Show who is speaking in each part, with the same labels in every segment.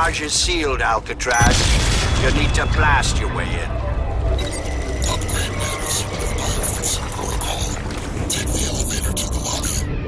Speaker 1: barrage is sealed, Alcatraz. You need to blast your way in.
Speaker 2: Upgrade matters. Environments. Protocol. Take the elevator to the lobby.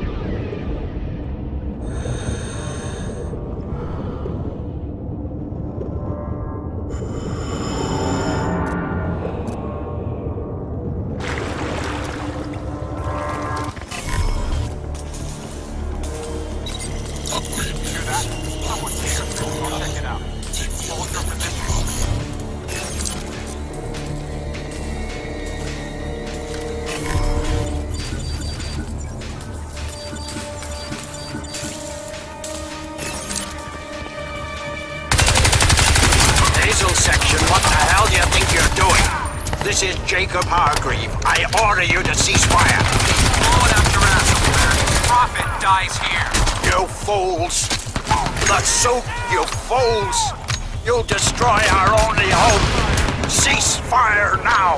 Speaker 1: Section, what the hell do you think you're doing? This is Jacob Hargreave. I order you to cease fire.
Speaker 3: Forward after us. Prophet dies here.
Speaker 1: You fools! The soup, you fools! You'll destroy our only hope! Cease fire now!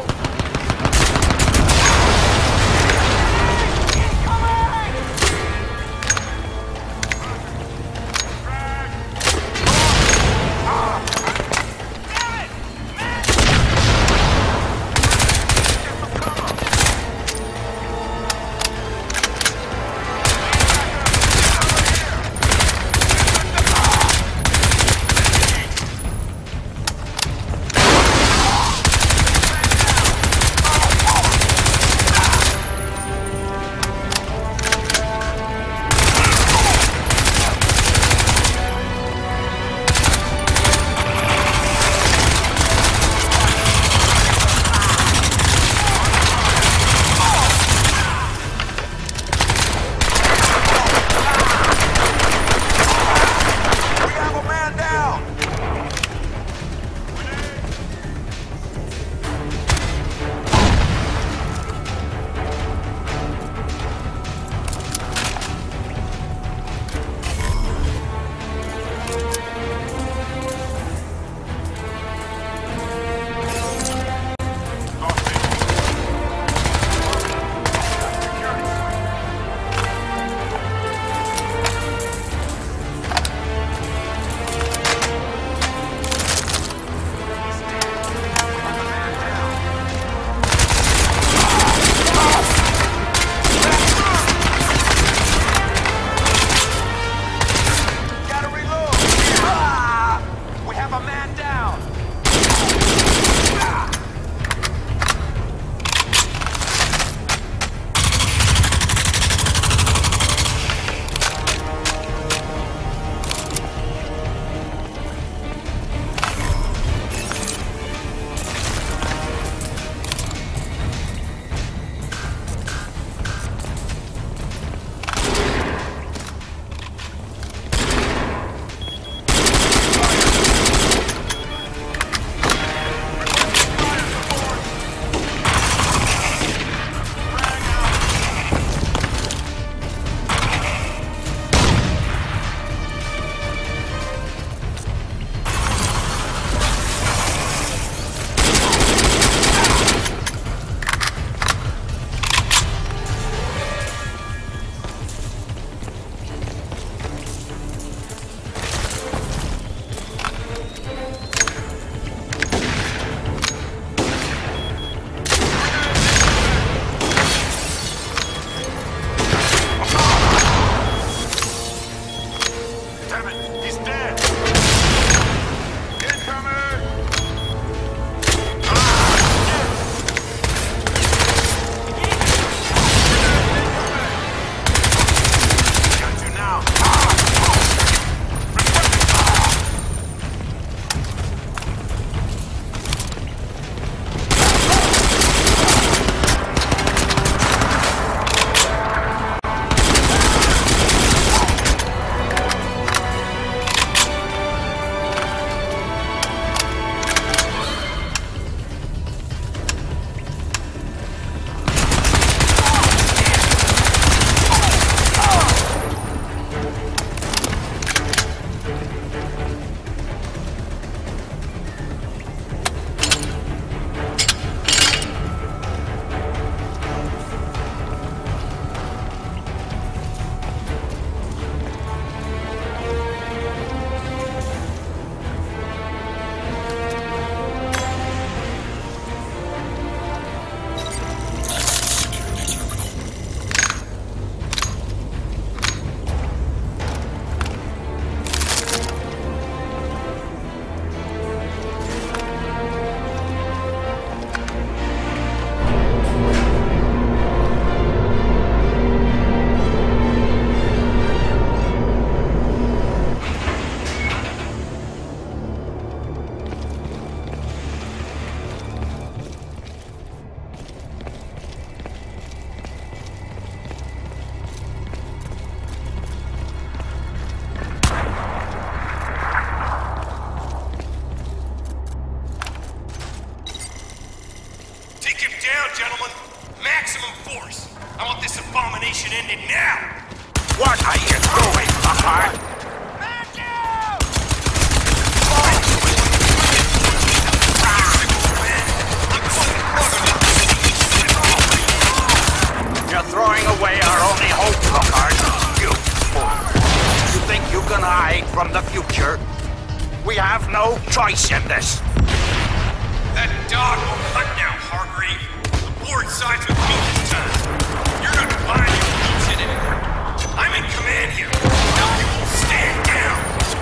Speaker 1: We have no choice in this.
Speaker 3: That dog will hunt now, Hargrave. The board sides with me this time. You're gonna find your feet today. I'm in command here. Now you will stand down.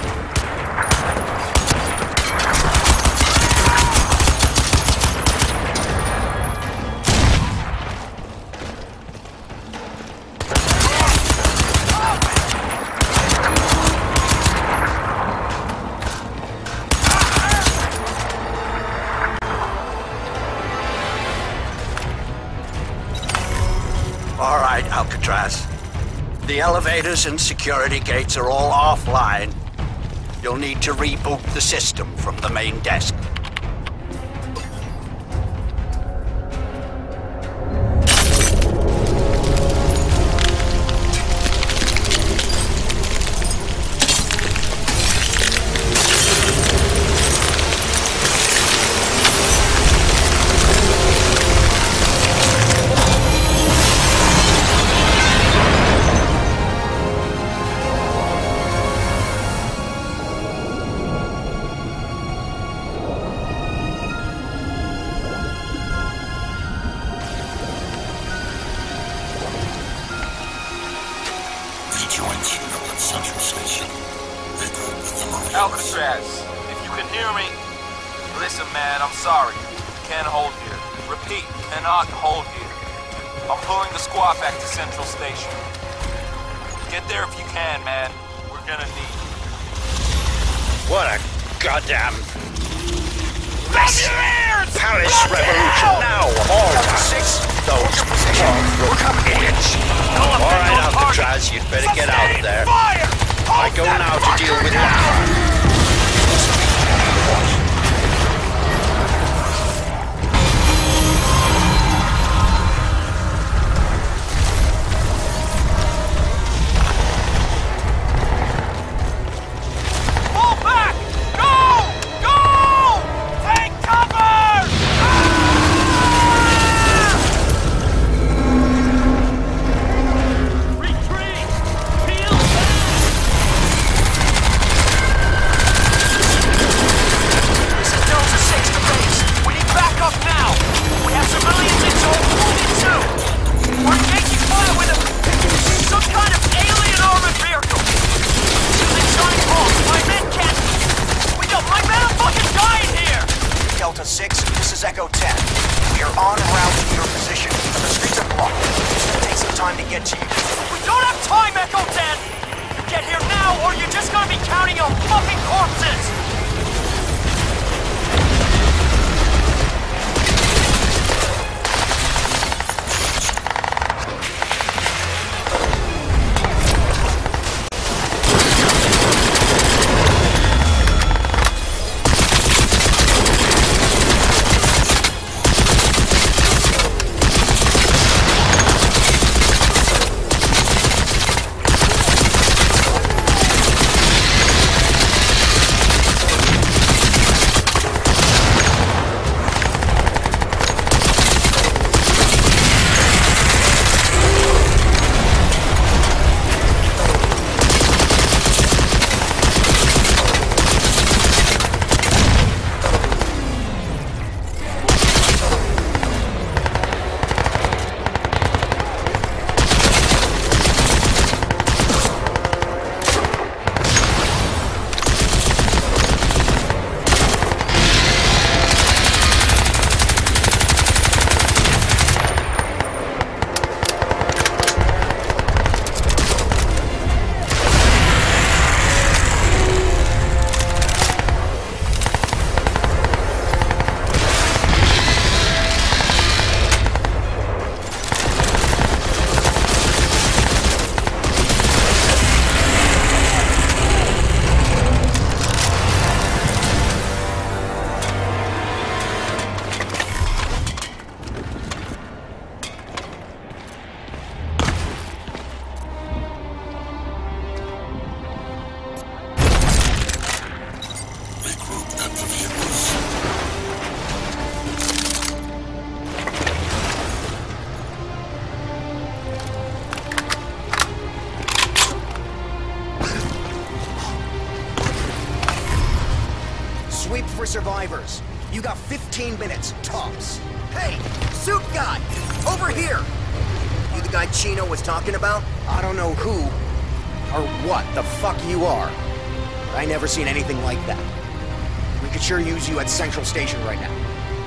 Speaker 1: All right, Alcatraz. The elevators and security gates are all offline. You'll need to reboot the system from the main desk.
Speaker 2: Central Station. Regroup with the Marines.
Speaker 4: Alcatraz, if you can hear me, listen, man, I'm sorry. Can't hold here. Repeat, cannot hold here. I'm pulling the squad back to Central Station. Get there if you can, man. We're gonna need you.
Speaker 1: What a goddamn
Speaker 3: Grab your ears!
Speaker 1: Paris Revolution now! All those poor idiots! All right, Alcatraz, you'd better get out there. I go now to deal with Lockhart.
Speaker 5: Delta 6, this is Echo 10. We are en route to your position, but the streets are blocked. It's gonna take some time to get to you.
Speaker 6: We don't have time, Echo 10! Get here now, or you're just gonna be counting your fucking corpses!
Speaker 5: Sweep for survivors. You got 15 minutes, tops. Hey, suit guy! Over here! You the guy Chino was talking about? I don't know who or what the fuck you are, but I never seen anything like that. We could sure use you at Central Station right now.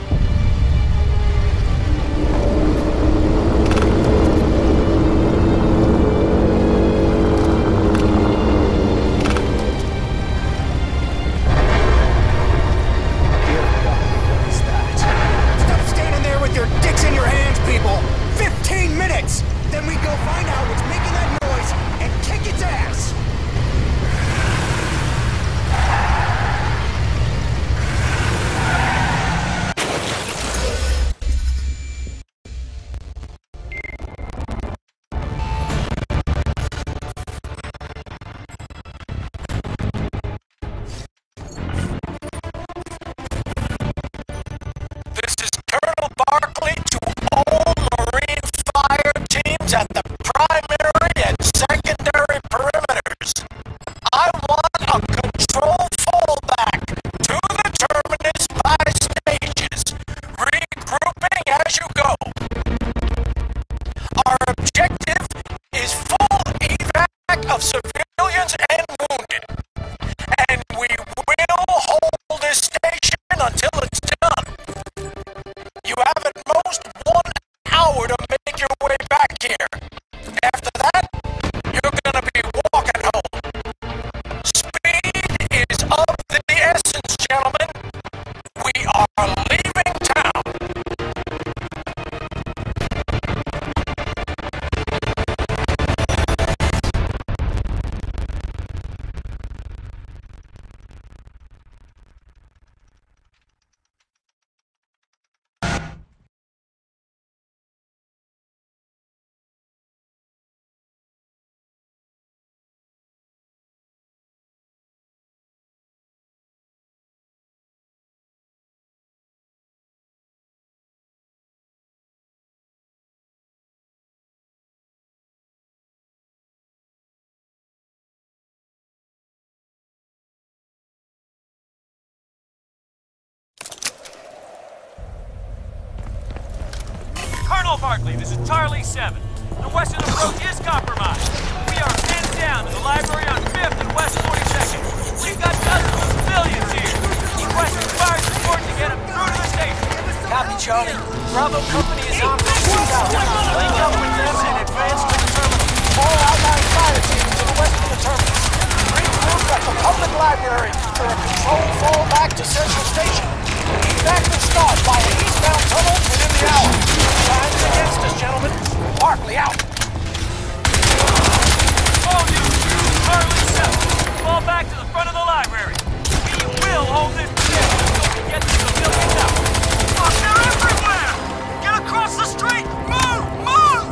Speaker 7: At the primary and secondary perimeters. I want a control fallback to the terminus by stages, regrouping as you go. Our objective is full evac of civilians and wounded, and we will hold this station until it's done. You have at most 1 hour to make your way back here. After that, you're gonna be walking home. Speed is of the essence, gentlemen. We are leaving town.
Speaker 6: Colonel Barkley, this is Charlie 7. The western approach is compromised. We are pinned down to the library on 5th and West 42nd. We've got dozens of civilians here. Requesting fire support to get them through to the station.
Speaker 7: Copy, Charlie. Bravo Company is on the shootout. Link up with them and advance to the terminal. All outlying fire teams to the west of the terminus. Regroup at the public library for a control fallback to Central Station. Evac will start by an eastbound tunnel within the hour. Time's against us, gentlemen. Barkley out.
Speaker 6: All you, Charlie 7. Fall back to the front of the library. We will hold this position until we get the civilians out. Fuck, they're everywhere! Get across the street! Move! Move!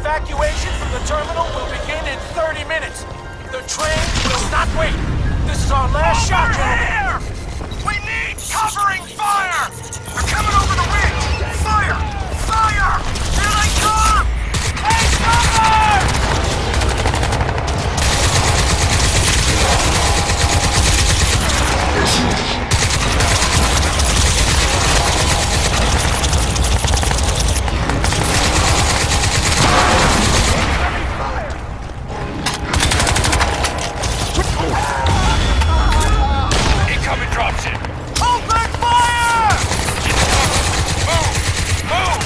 Speaker 7: Evacuation from the terminal will begin in 30 minutes. The train will not wait. This is our last shot, gentlemen.
Speaker 3: We need covering fire! They're coming over the ridge! Fire! Fire! Here they come! Take cover!
Speaker 4: Incoming dropship!
Speaker 3: Open fire!
Speaker 4: Move! Move!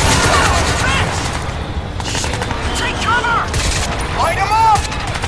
Speaker 3: Take cover! Light them up!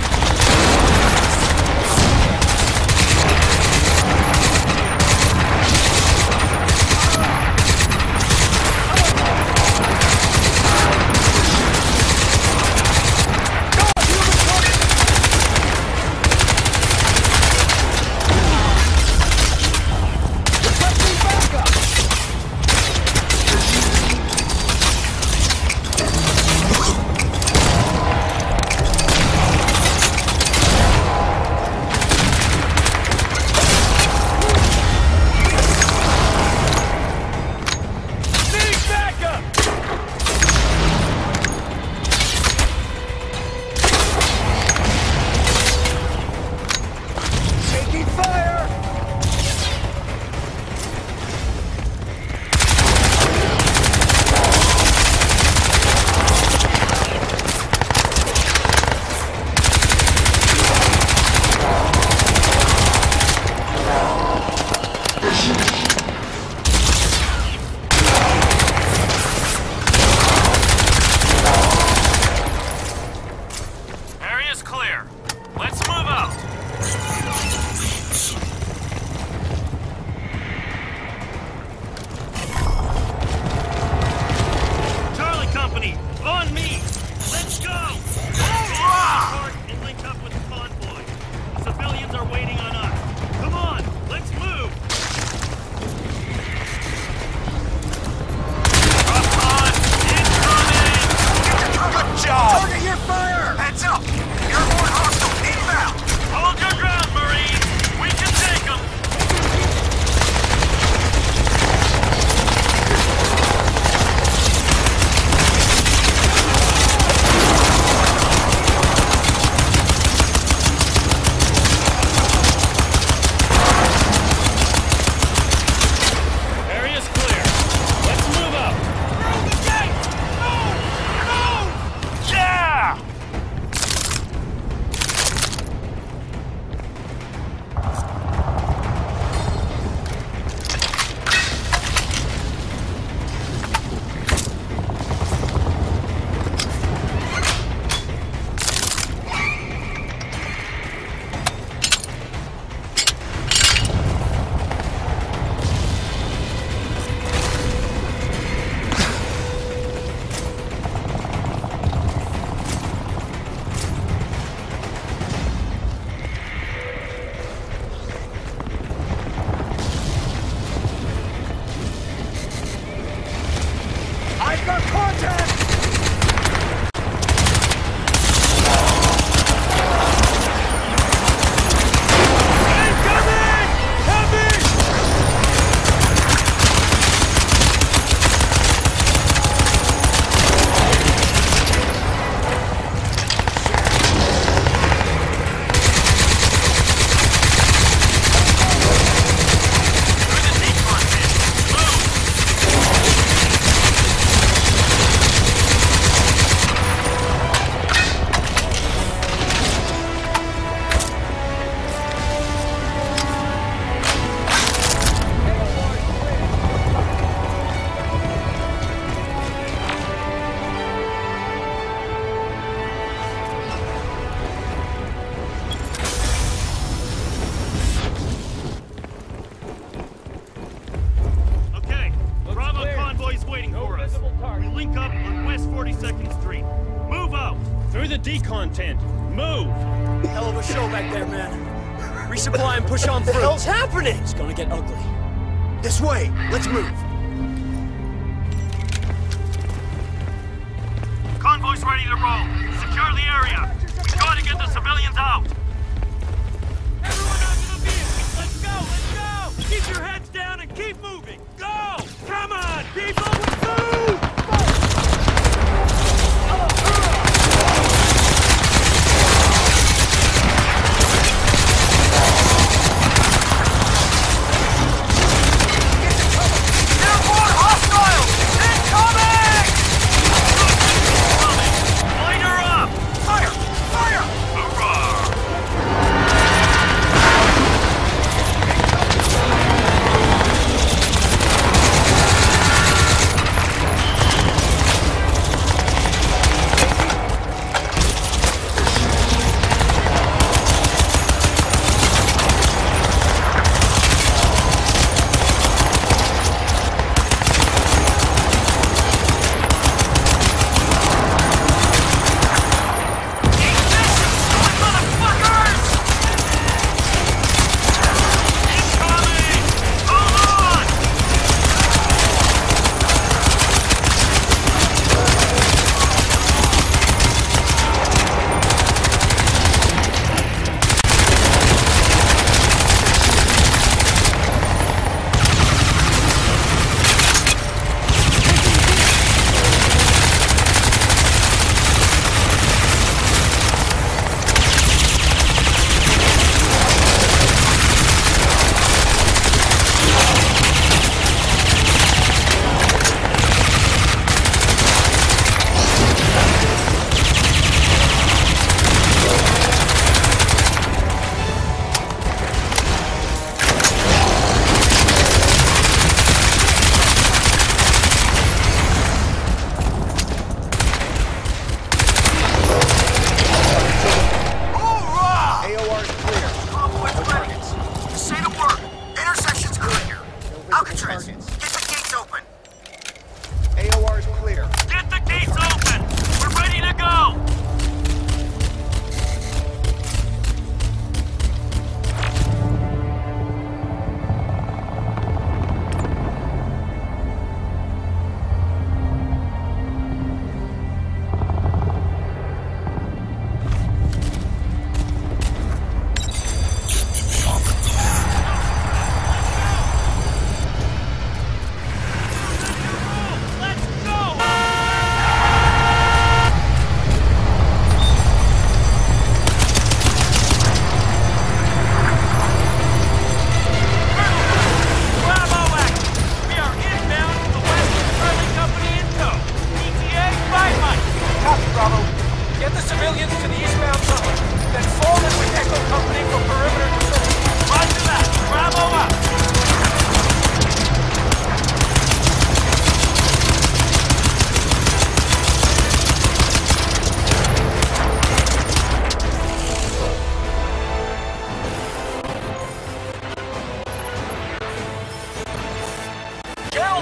Speaker 6: decon tent. Move!
Speaker 5: Hell of a show back there, man. Resupply and push on through. What the hell's happening? It's gonna get ugly. This way. Let's move.
Speaker 6: Convoy's ready to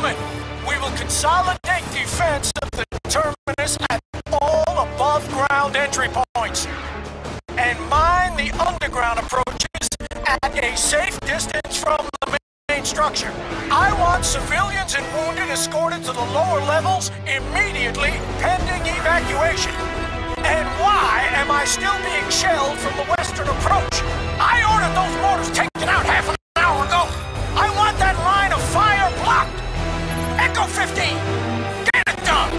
Speaker 7: gentlemen, we will consolidate defense of the terminus at all above-ground entry points and mine the underground approaches at a safe distance from the main structure. I want civilians and wounded escorted to the lower levels immediately, pending evacuation. And why am I still being shelled from the western approach? I ordered those mortars taken out half an hour ago. I want that line of fire blocked. Echo 15, get it done.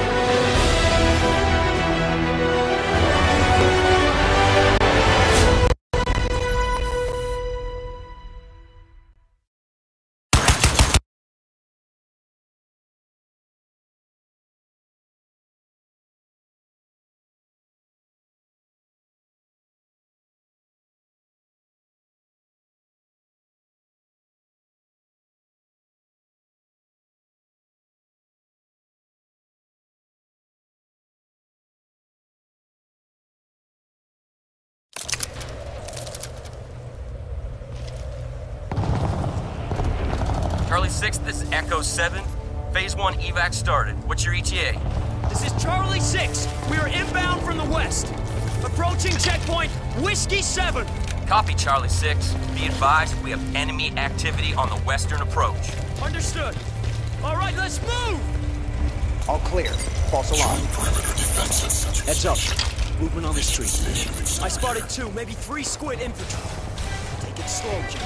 Speaker 6: Charlie 6, this is Echo 7. Phase 1 evac started. What's your ETA?
Speaker 8: This is Charlie 6. We are inbound from the west. Approaching checkpoint Whiskey 7.
Speaker 6: Copy, Charlie 6. Be advised, we have enemy activity on the western approach.
Speaker 8: Understood. All right, let's move!
Speaker 5: All clear. False alarm.
Speaker 2: Perimeter defenses.
Speaker 8: Heads up. Movement on the street. I spotted 2, maybe 3 squid infantry. Take it slow, Jim.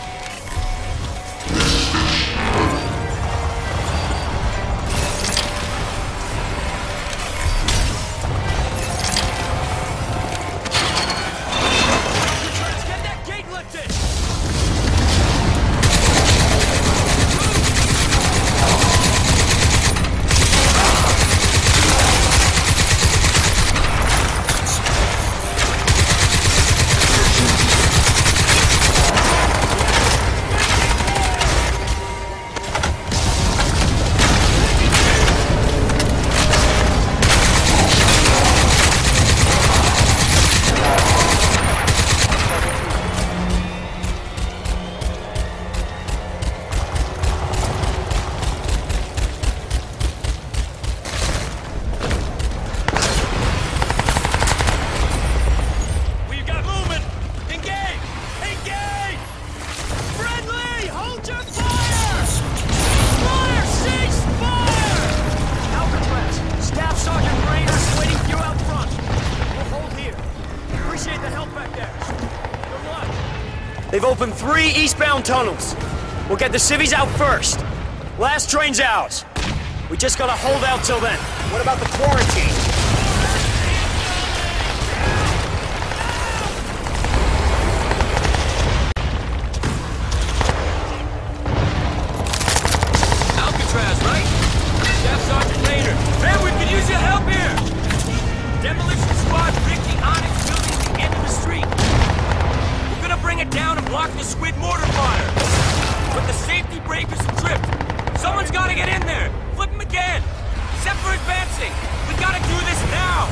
Speaker 8: They've opened 3 eastbound tunnels. We'll get the civvies out first. Last train's ours. We just gotta hold out till then.
Speaker 5: What about the quarantine?
Speaker 6: Alcatraz, right? Staff Sergeant Maynard. Man, we could use your help here! Demolition squad rigged the Onyx building at the end of the street. We're gonna bring it down and block the squid mortar fire. But the safety breakers are tripped. Someone's gotta get in there. Flip them again. Set for advancing. We gotta do this now.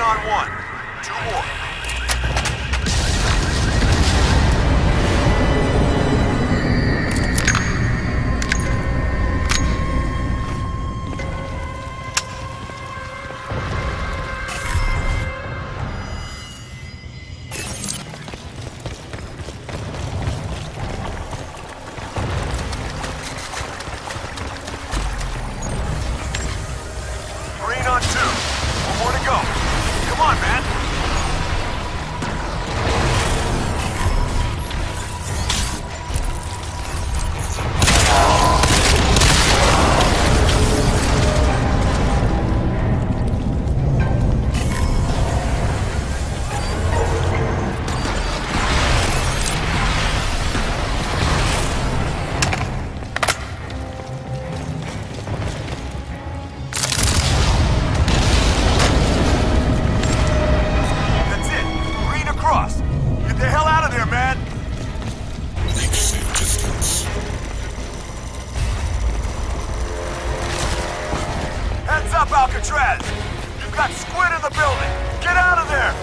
Speaker 3: on one. 2 more. Green on 2. 1 more to go. Come on, man. That's it. Green across. Get the hell out of there, man.
Speaker 2: Reach safe distance.
Speaker 3: Heads up, Alcatraz. You've got Squid in the building. Get out of there.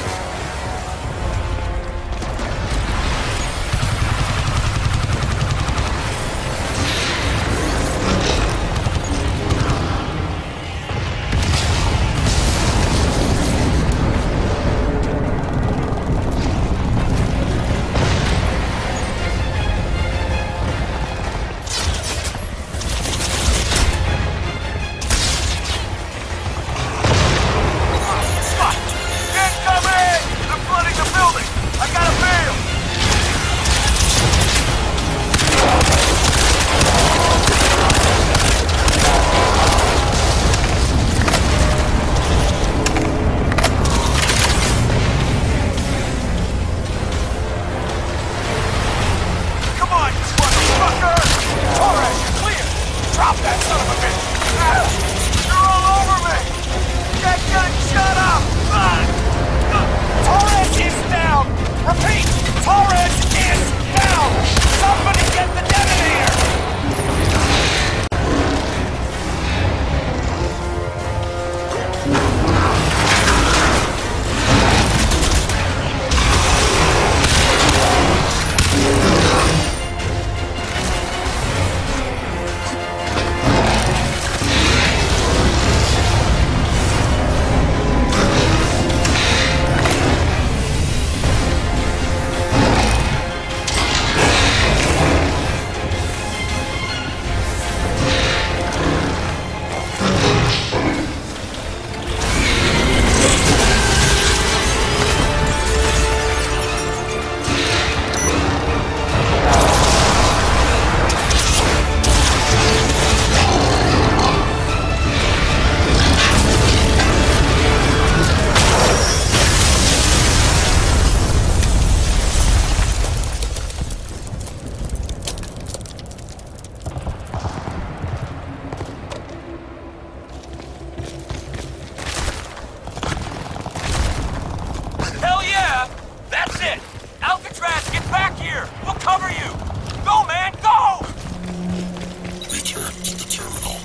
Speaker 3: Fuck! Incoming! They're flooding the building. I gotta bail. Come on, you motherfucker! Torres, you're clear! Drop that son of a bitch! You're all over me! Get shut up! Torres is down! Repeat! Torres is down! Somebody get the detonator!
Speaker 6: Hell yeah! That's it! Alcatraz, get back here! We'll cover you! Go, man, go!
Speaker 2: Return to the terminal.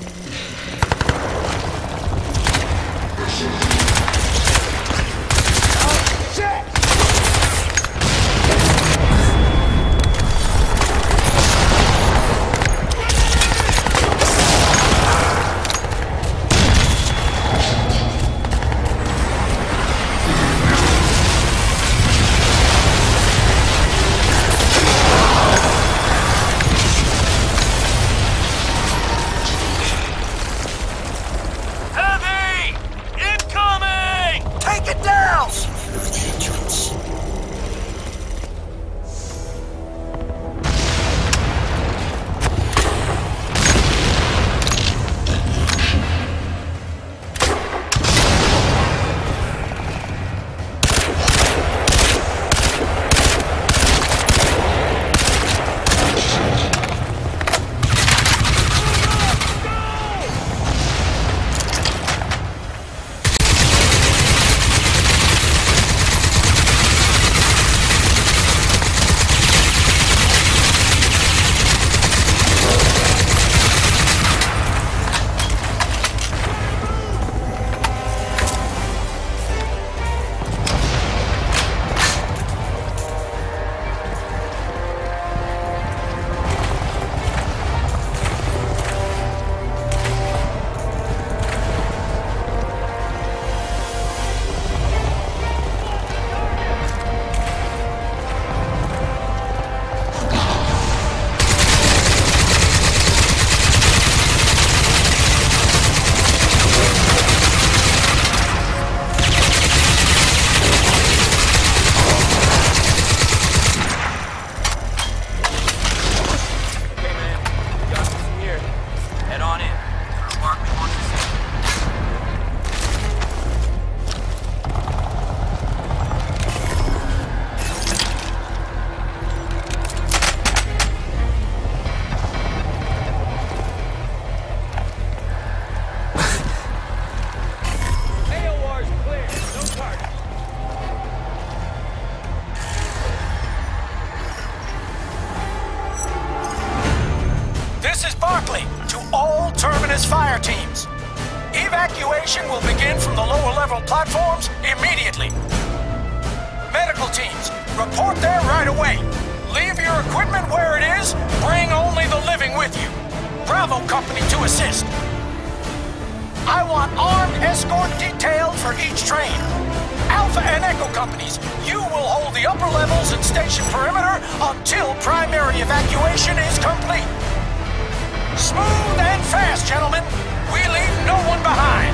Speaker 7: immediately. Medical teams, report there right away. Leave your equipment where it is. Bring only the living with you. Bravo Company to assist. I want armed escort detail for each train. Alpha and Echo Companies, you will hold the upper levels and station perimeter until primary evacuation is complete. Smooth and fast, gentlemen. We leave no one behind.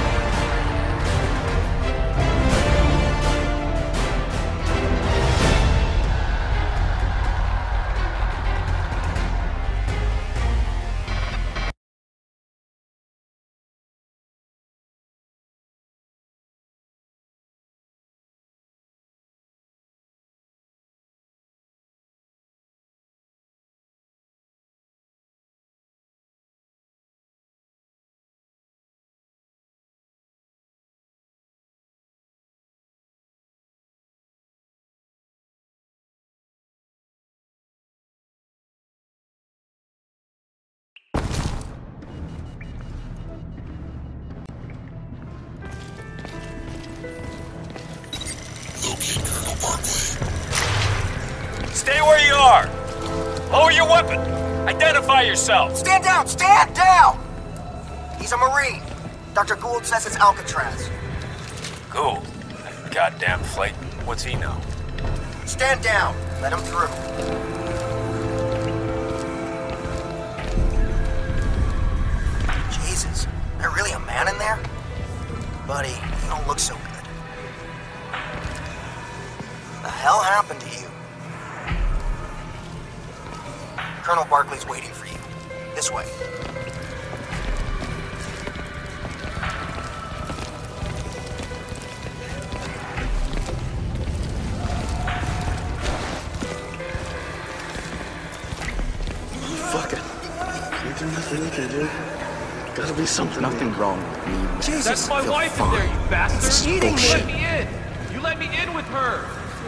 Speaker 2: Locate Colonel Barkley.
Speaker 6: Stay where you are. Lower your weapon. Identify yourself.
Speaker 5: Stand down! Stand down! He's a Marine. Dr. Gould says it's Alcatraz.
Speaker 4: Cool. Goddamn flake. What's he know?
Speaker 5: Stand down. Let him through. Jesus, there really a man in there? Buddy, you don't look so good. The hell happened to you? Colonel Barkley's waiting for you. This way.
Speaker 9: Fuck it. Ain't there nothing we can do? Gotta be something. Nothing wrong with me.
Speaker 5: Jesus,
Speaker 6: That's my
Speaker 9: feel
Speaker 6: wife
Speaker 9: fine.
Speaker 6: in there, you bastard.
Speaker 9: This is
Speaker 6: You
Speaker 9: bullshit.
Speaker 6: let me in. You let me in with her.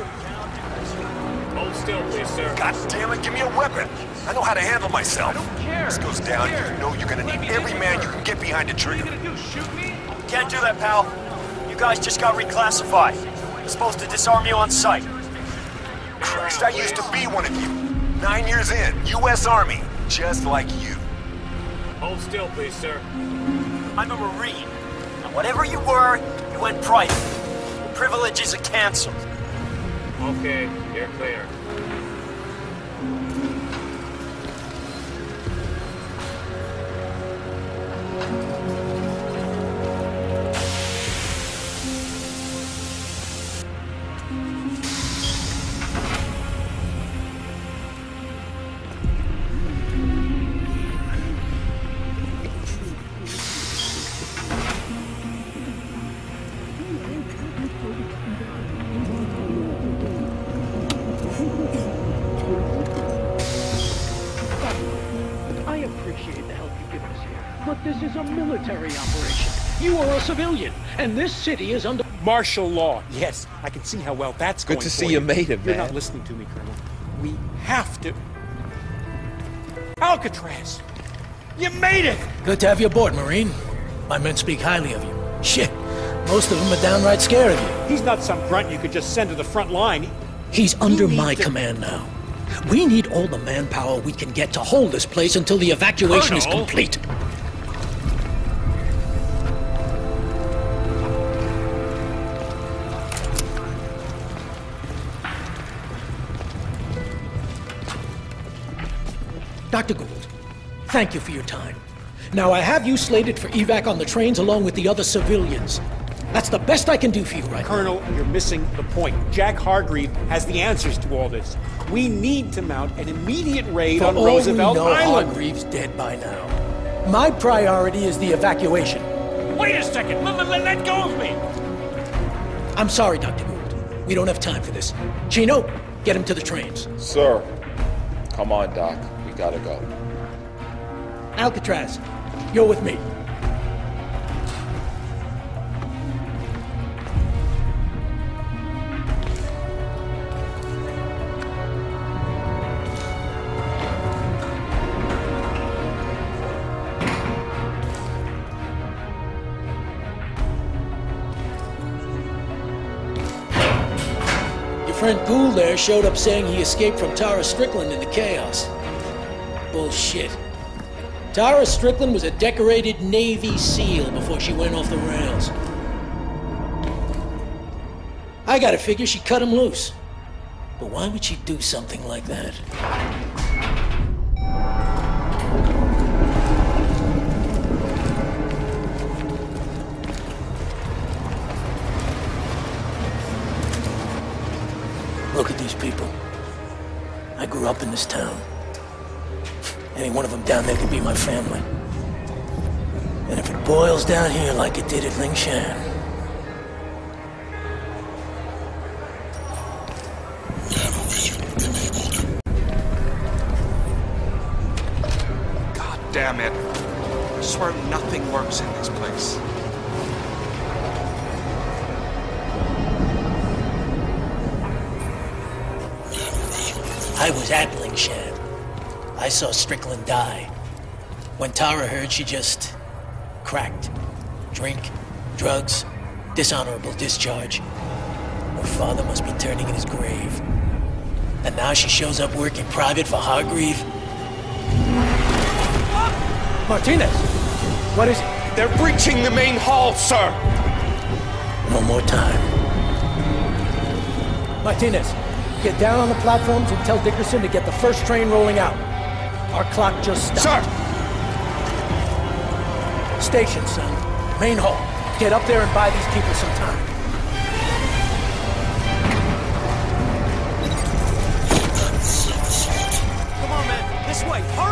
Speaker 6: Hold still, please, sir.
Speaker 3: God damn it, give me a weapon. I know how to handle myself.
Speaker 6: I don't care.
Speaker 3: This goes down,
Speaker 6: Here.
Speaker 3: you know you're gonna
Speaker 6: Let
Speaker 3: need
Speaker 6: me
Speaker 3: every
Speaker 6: in
Speaker 3: man
Speaker 6: with
Speaker 3: you
Speaker 6: her.
Speaker 3: can get behind the
Speaker 6: What are you
Speaker 3: trigger.
Speaker 6: gonna do, shoot me?
Speaker 8: Can't do that, pal. You guys just got reclassified. We're supposed to disarm you on sight.
Speaker 3: Christ, I used to be one of you. 9 years in, U.S. Army, just like you.
Speaker 6: Hold still, please, sir.
Speaker 8: I'm a Marine. And whatever you were, you went private. Your privileges are canceled.
Speaker 6: Okay, you're clear.
Speaker 10: I appreciate the help you give us here, but this is a military operation. You are a civilian, and this city is under
Speaker 11: Martial law. Yes, I can see how well that's going
Speaker 12: Good to
Speaker 11: for
Speaker 12: see you made it,
Speaker 11: You're
Speaker 12: man.
Speaker 11: not listening to me, Colonel. We have to... Alcatraz! You made it!
Speaker 7: Good to have you aboard, Marine. My men speak highly of you. Shit, most of them are downright scared of you.
Speaker 11: He's not some grunt you could just send to the front line.
Speaker 7: He's under
Speaker 11: need
Speaker 7: my
Speaker 11: to-
Speaker 7: command now. We need all the manpower we can get to hold this place until the evacuation is
Speaker 6: Colonel?
Speaker 7: complete. Dr. Gould, thank you for your time. Now I have you slated for evac on the trains along with the other civilians. That's the best I can do for you right now.
Speaker 11: Colonel, you're missing the point. Jack Hargreave has the answers to all this. We need to mount an immediate raid
Speaker 7: For
Speaker 11: on
Speaker 7: all
Speaker 11: Roosevelt
Speaker 7: we know,
Speaker 11: Island.
Speaker 7: Hargreaves dead by now. My priority is the evacuation.
Speaker 6: Wait a second! Let go of me!
Speaker 7: I'm sorry, Dr. Gould. We don't have time for this. Chino, get him to the trains.
Speaker 12: Sir. Come on, Doc. We gotta go.
Speaker 7: Alcatraz, you're with me. friend Gould there showed up saying he escaped from Tara Strickland in the chaos. Bullshit. Tara Strickland was a decorated Navy SEAL before she went off the rails. I gotta figure she cut him loose. But why would she do something like that? Look at these people. I grew up in this town. Any one of them down there could be my family. And if it boils down here like it did at Lingshan...
Speaker 13: God damn it. I swear nothing works in this place.
Speaker 7: I was at Lingshan. I saw Strickland die. When Tara heard, she just cracked. Drink, drugs, dishonorable discharge. Her father must be turning in his grave. And now she shows up working private for Hargreave.
Speaker 11: Martinez! What is it? They're breaching the main hall, sir!
Speaker 7: No more time.
Speaker 10: Martinez, get down on the platforms and tell Dickerson to get the first train rolling out. Our clock just stopped.
Speaker 11: Sir!
Speaker 10: Station, son. Main hall. Get up there and buy these people some time.
Speaker 8: Come on, man. This way. Hurry!